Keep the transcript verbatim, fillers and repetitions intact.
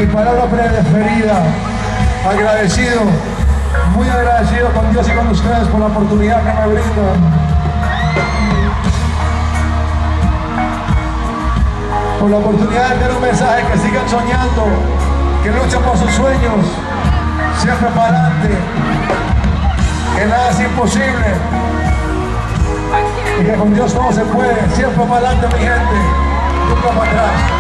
palabra preferida, agradecido, muy agradecido con Dios y con ustedes por la oportunidad que me brindan. Por la oportunidad de tener un mensaje, que sigan soñando, que luchen por sus sueños, siempre para adelante, que nada es imposible y que con Dios todo se puede, siempre para adelante mi gente, nunca para atrás.